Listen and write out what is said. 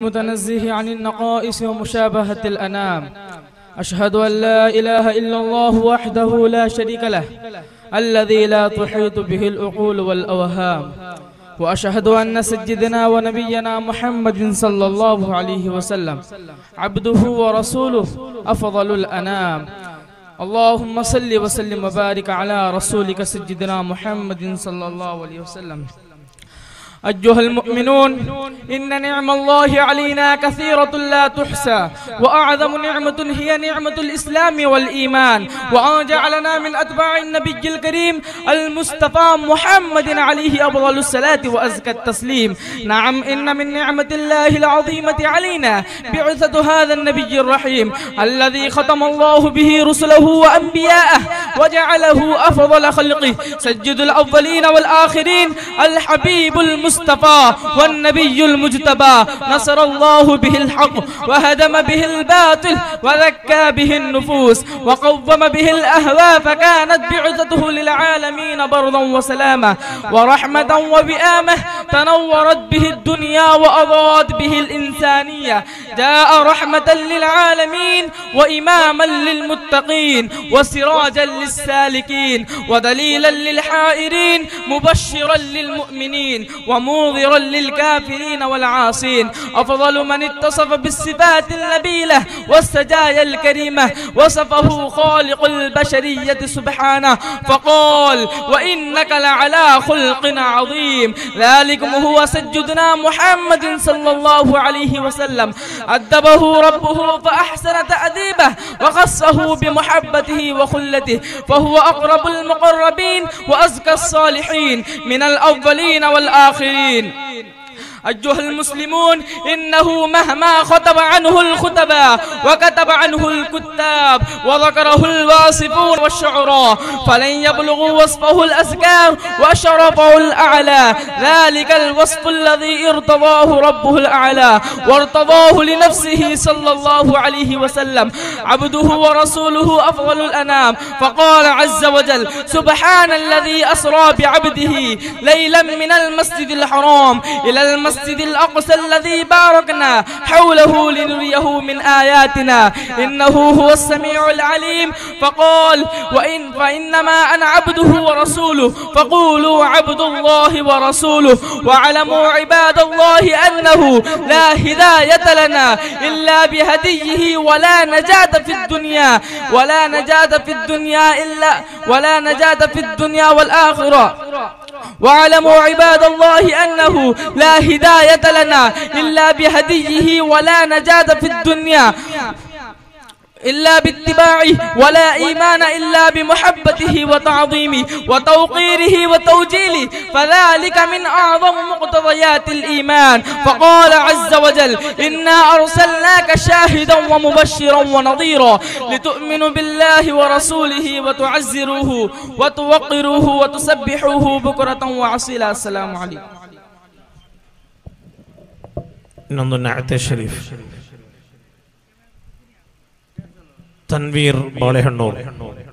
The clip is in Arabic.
المتنزه عن النقائص ومشابهة الأنام. أشهد أن لا إله إلا الله وحده لا شريك له الذي لا تحيط به العقول والأوهام. وأشهد أن سيدنا ونبينا محمد صلى الله عليه وسلم عبده ورسوله أفضل الأنام. اللهم صل وسلم وبارك على رسولك سيدنا محمد صلى الله عليه وسلم. أيها المؤمنون، إن نعم الله علينا كثيرة لا تحصى، وأعظم نعمة هي نعمة الإسلام والإيمان، وأن جعلنا من أتباع النبي الكريم المصطفى محمد عليه أفضل الصلاة وأزكى التسليم. نعم، إن من نعمة الله العظيمة علينا بعثة هذا النبي الرحيم الذي ختم الله به رسله وأنبياءه وجعله أفضل خلقه، سيد الأولين والآخرين، الحبيب المصطفى والنبي المجتبى. نصر الله به الحق وهدم به الباطل وذكى به النفوس وقوم به الأهواء، فكانت بعثته للعالمين بردا وسلاما ورحمة وبآمة، تنورت به الدنيا وأضاءت به الإنسانية. جاء رحمة للعالمين وإماما للمتقين وسراجا للسالكين ودليلا للحائرين، مبشرا للمؤمنين ومنذرا للكافرين والعاصين. أفضل من اتصف بالصفات النبيلة والسجايا الكريمة وصفه خالق البشرية سبحانه، فقال: وإنك لعلى خلق عظيم. ذلكم هو سيدنا محمد صلى الله عليه وسلم، أدبه ربه فأحسن تأديبه وخصه بمحبته وخلته، فهو أقرب المقربين وأزكى الصالحين من الأولين والآخرين. أيها المسلمون، إنه مهما خطب عنه الخطباء وكتب عنه الكتاب وذكره الواصفون والشعراء فلن يبلغوا وصفه الأذكار وشرفه الأعلى. ذلك الوصف الذي ارتضاه ربه الأعلى وارتضاه لنفسه صلى الله عليه وسلم، عبده ورسوله أفضل الأنام. فقال عز وجل: سبحان الذي أسرى بعبده ليلا من المسجد الحرام إلى المسجد الأقصى الذي باركنا حوله لنريه من آياتنا إنه هو السميع العليم. فقال: فإنما أنا عبده ورسوله فقولوا عبد الله ورسوله. واعلموا عباد الله أنه لا هداية لنا إلا بهديه، ولا نجاة في الدنيا والآخرة. واعلموا عباد الله أنه لا هداية لنا إلا بهديه، ولا نجاة في الدنيا إلا باتباعه، ولا إيمان إلا بمحبته وتعظيمه وتوقيره وتوجيله، فذلك من أعظم مقتضيات الإيمان. فقال عز وجل: إنا أرسلناك شاهدا ومبشرا ونظيرا لتؤمنوا بالله ورسوله وتعزروه وتوقروه وتسبحوه بكرة وعصيلا. السلام عليكم. نعت الشريف تنوير بالهنور